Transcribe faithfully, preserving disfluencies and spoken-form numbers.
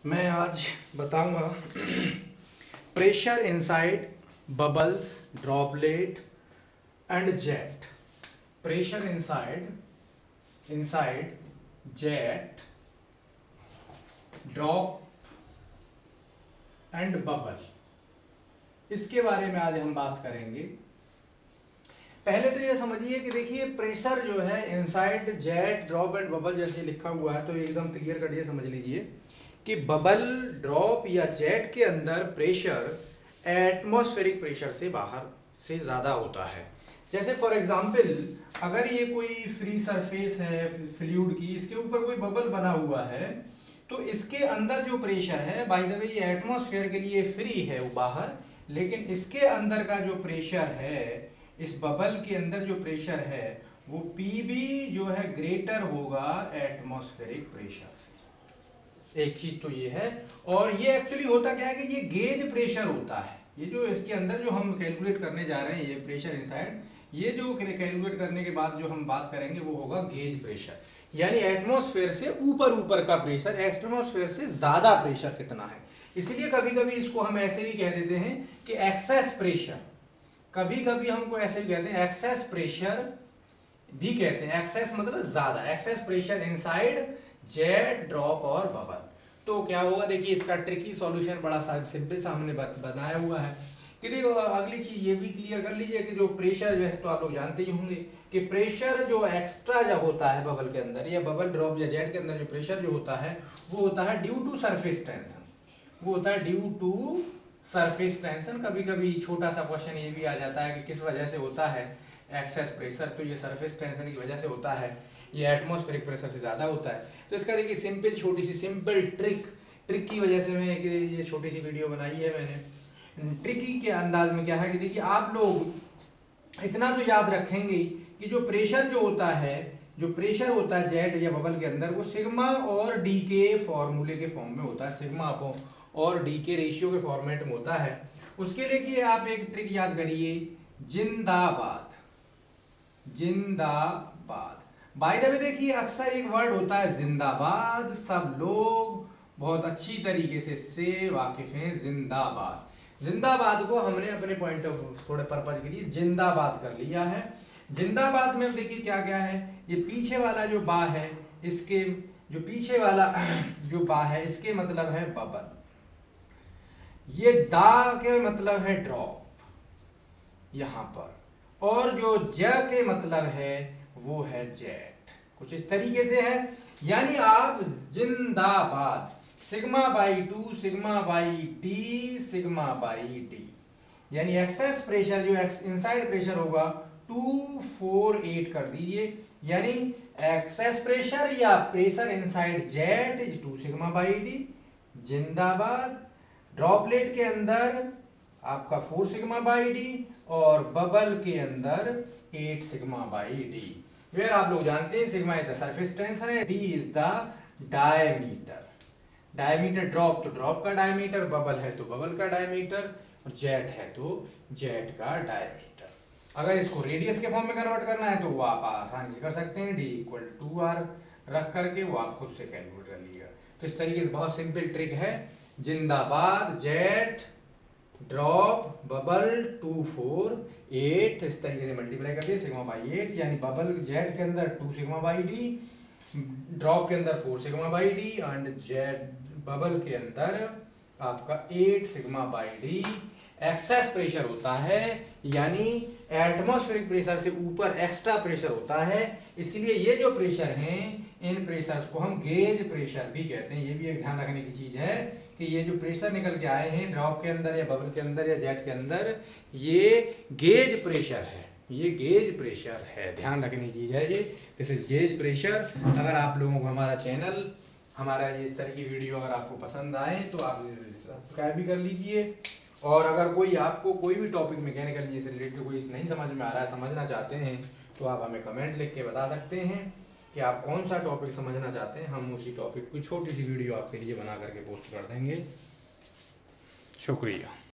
मैं आज बताऊंगा pressure inside bubbles droplet and jet. Pressure inside inside jet drop and bubble, इसके बारे में आज हम बात करेंगे। पहले तो ये समझिए कि देखिए प्रेशर जो है inside jet drop and bubble जैसे लिखा हुआ है, तो एकदम क्लियर कट ये समझ लीजिए कि बबल ड्रॉप या जेट के अंदर प्रेशर एटमॉस्फेरिक प्रेशर से बाहर से ज्यादा होता है। जैसे फॉर एग्जांपल अगर ये कोई फ्री सरफेस है फ्लूइड की, इसके ऊपर कोई बबल बना हुआ है, तो इसके अंदर जो प्रेशर है, बाय द वे ये एटमॉस्फेयर के लिए फ्री है वो बाहर, लेकिन इसके अंदर का जो प्रेशर है, इस बबल के अंदर जो प्रेशर है वो पीबी जो है ग्रेटर होगा एटमॉस्फेरिक प्रेशर से। एक चीज तो ये है। और ये एक्चुअली होता क्या है कि ये गेज प्रेशर होता है। ये जो इसके अंदर जो हम कैलकुलेट करने जा रहे हैं, ये प्रेशर इनसाइड, ये जो कैलकुलेट करने के बाद जो हम बात करेंगे वो होगा गेज प्रेशर, यानी एटमॉस्फेयर से ऊपर ऊपर का प्रेशर, एटमॉस्फेयर से ज्यादा प्रेशर कितना है। इसलिए कभी कभी इसको हम ऐसे भी कह देते हैं कि एक्सेस प्रेशर, कभी कभी हमको ऐसे भी कहते हैं एक्सेस प्रेशर भी कहते हैं। एक्सेस मतलब ज्यादा, excess pressure inside jet drop और बबल। तो क्या होगा, देखिए इसका ट्रिकी सॉल्यूशन बड़ा सा सिंपल सा हमने बनाया हुआ है कि देखो, अगली चीज ये भी क्लियर कर लीजिए कि जो प्रेशर जो है तो आप लोग जानते ही होंगे कि प्रेशर जो एक्स्ट्रा जब होता है बबल के अंदर या बबल ड्रॉप या जेट के अंदर, जो प्रेशर जो होता है वो होता है ड्यू टू सरफेस टेंशन, वो होता है ड्यू टू सरफेस टेंशन। कभी कभी छोटा सा क्वेश्चन ये भी आ जाता है कि किस वजह से होता है एक्सेस प्रेशर, तो ये सरफेस टेंशन की वजह से होता है, ये एटमॉस्फेरिक प्रेशर से ज्यादा होता है। तो इसका देखिए सिंपल छोटी सी सिंपल ट्रिक ट्रिक की वजह से मैं ये छोटी सी वीडियो बनाई है मैंने। ट्रिकी के अंदाज में क्या है कि देखिए आप लोग इतना तो याद रखेंगे कि जो प्रेशर जो होता है, जो प्रेशर होता है जेट या बबल के अंदर, वो सिग्मा और डी के फॉर्मूले के फॉर्म में होता है, सिग्मा अपॉन और डी के रेशियो के फॉर्मेट में होता है। उसके लिए आप एक ट्रिक याद करिए, जिंदाबाद जिंदाबाद। बाय द वे देखिए अक्सर एक वर्ड होता है जिंदाबाद, सब लोग बहुत अच्छी तरीके से से वाकिफ हैं। जिंदाबाद जिंदाबाद को हमने अपने पॉइंट ऑफ थोड़े पर्पज के लिए जिंदाबाद कर लिया है। जिंदाबाद में देखिए क्या क्या है, ये पीछे वाला जो बा है, इसके जो पीछे वाला जो बा है इसके मतलब है बबल, ये दा के मतलब है ड्रॉप यहां पर, और जो ज के मतलब है वो है जेट। कुछ इस तरीके से है, यानी आप जिंदाबाद sigma by two sigma by T sigma by D, यानी एक्सेस प्रेशर जो इनसाइड प्रेशर होगा टू फोर एट कर दीजिए, यानी एक्सेस प्रेशर या pressure inside jet is two sigma by D. जिंदाबाद। ड्रॉपलेट के अंदर आपका फोर सिग्मा बाई डी और बबल के अंदर eight sigma by D. Where आप लोग जानते हैं sigma is the surface tension है, D is the diameter. Diameter drop तो ड्रॉप का डायमीटर, बबल है तो बबल का डायमीटर, और जेट है तो जेट का डायमीटर। अगर इसको रेडियस के फॉर्म में कन्वर्ट करना है तो वो आप आसानी से कर सकते हैं, डी इक्वल टू आर रख करके वो आप खुद से कैलकुलेट कर लीजिएगा। तो इस तरीके से बहुत सिंपल ट्रिक है। जिंदाबाद jet drop bubble two four eight, इस तरीके से मल्टीप्लाई कर दिए सिग्मा बाई एट, यानी बबल जेट के अंदर two sigma by D, drop के अंदर four sigma by D and jet bubble के अंदर आपका eight sigma by D. Excess pressure होता है, यानी एटमॉस्फेरिक प्रेशर से ऊपर एक्स्ट्रा प्रेशर होता है, इसलिए ये जो प्रेशर हैं इन प्रेशर्स को हम गेज प्रेशर भी कहते हैं। ये भी एक ध्यान रखने की चीज है कि ये जो प्रेशर निकल के आए हैं ड्रॉप के अंदर या बबल के अंदर या जेट के अंदर, ये गेज प्रेशर है, ये गेज प्रेशर है, ध्यान रखने की चीज है ये। This is gauge pressure. अगर आप लोगों को हमारा चैनल, हमारा ये इस तरह की वीडियो अगर आपको पसंद आए तो आप सब्सक्राइब भी कर लीजिए, और अगर कोई आपको कोई भी टॉपिक मैकेनिकल से रिलेटेड कोई नहीं समझ में आ रहा है, समझना चाहते हैं, तो आप हमें कमेंट लिख के बता सकते हैं कि आप कौन सा टॉपिक समझना चाहते हैं। हम उसी टॉपिक की छोटी सी वीडियो आपके लिए बना करके पोस्ट कर देंगे। शुक्रिया।